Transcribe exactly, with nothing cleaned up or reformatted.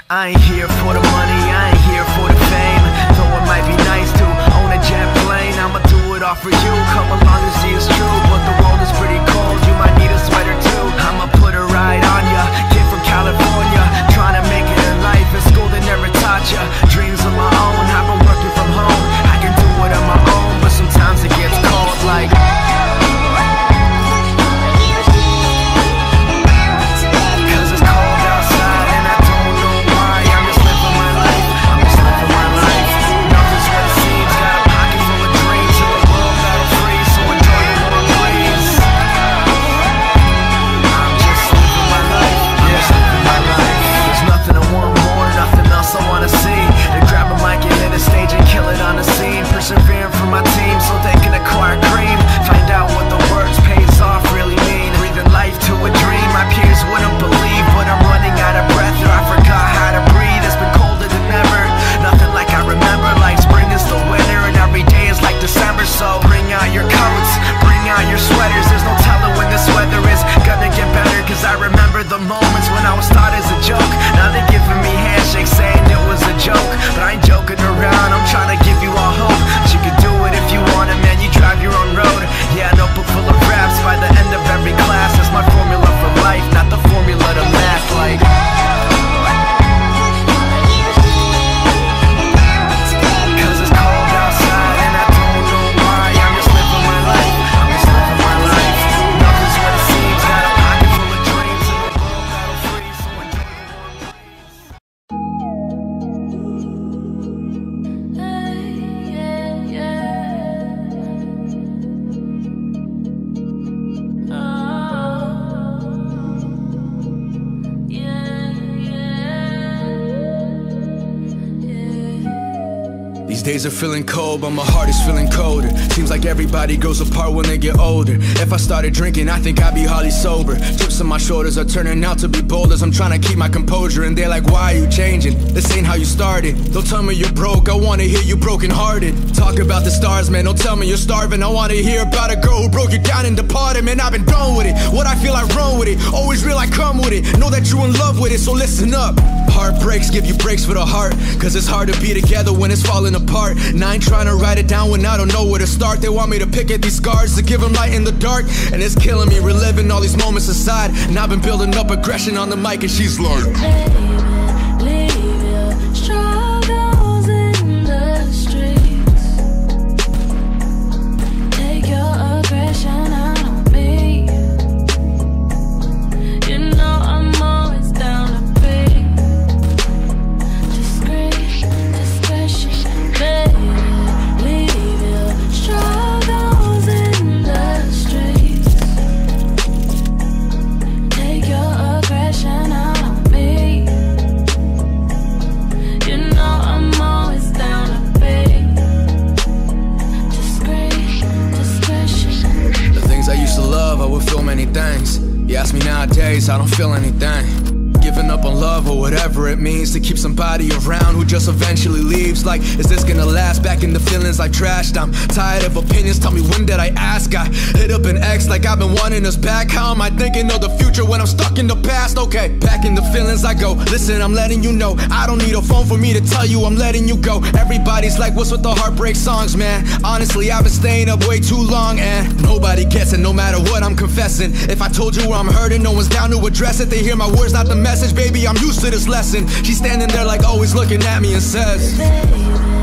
I ain't here for the money, I ain't here for the fame. Though it might be nice to own a jet plane, I'ma do it all for you. Come along and see it's true, but the world is pretty cold. You might need a sweater too. I'ma put a ride on ya. Kid from California, trying to make it in life. In school they never taught ya. Dreams of my own, I've been working from home. I can do it on my own, but sometimes it gets cold like persevering for my team so they can acquire cream. Find out what the words pays off really mean. Breathing life to a dream my peers wouldn't believe, but I'm running out of breath or I forgot how to breathe. It's been colder than ever, nothing like I remember. Like spring is the winter and every day is like December. So bring out your coats, bring out your sweaters. There's no telling when this weather is gonna get better, cause I remember the moments when I was thought as a joke. Now they're giving me handshakes saying it was a joke, but I ain't joking around, I'm trying to give you all hope. You could do it if you want it, man, you drive your own road. Yeah, a notebook full of raps by the end of every class. That's my formula for life, not the formula to math. Like cause it's cold outside and I don't know why. I'm just living my life, I'm just living my life. Nothing's what it seems, got a pocket full of dreams in the world that'll freeze, so enjoy the warm breeze. These days are feeling cold, but my heart is feeling colder. Seems like everybody grows apart when they get older. If I started drinking, I think I'd be hardly sober. Chips on my shoulders are turning out to be boulders. I'm trying to keep my composure and they're like, why are you changing? This ain't how you started. Don't tell me you're broke, I wanna hear you broken hearted. Talk about the stars, man, don't tell me you're starving. I wanna hear about a girl who broke you down and departed. Man, I've been done with it, what I feel I run with it. Always real I come with it, know that you in love with it, so listen up. Heartbreaks give you breaks for the heart, cause it's hard to be together when it's falling apart. And I ain't trying to write it down when I don't know where to start. They want me to pick at these scars to give them light in the dark, and it's killing me, reliving all these moments aside. And I've been building up aggression on the mic and she's like, baby, leave your struggles in the streets. Take your aggression out on me. You know I'm always down to be discreet, discretion. Baby, leave your struggles in the streets. Take your aggression out on me. You know I'm always down to be discreet, discretion. the things I used to love, I would feel many things. You ask me nowadays, I don't feel anything. Giving up on love or whatever it means to keep somebody around who just eventually leaves. Like, is this gonna last? Back in the feelings I trashed. I'm tired of opinions, tell me when did I ask? I hit up an ex like I've been wanting us back. How am I thinking of the future when I'm stuck in the past? Okay, back in the feelings I go. Listen, I'm letting you know, I don't need a phone for me to tell you I'm letting you go. Everybody's like, what's with the heartbreak songs, man? Honestly, I've been staying up way too long and nobody gets it, no matter what I'm confessing. If I told you where I'm hurting, no one's down to address it. They hear my words, not the message, baby, I'm used to this lesson. She's standing there like always looking at me and says, Baby,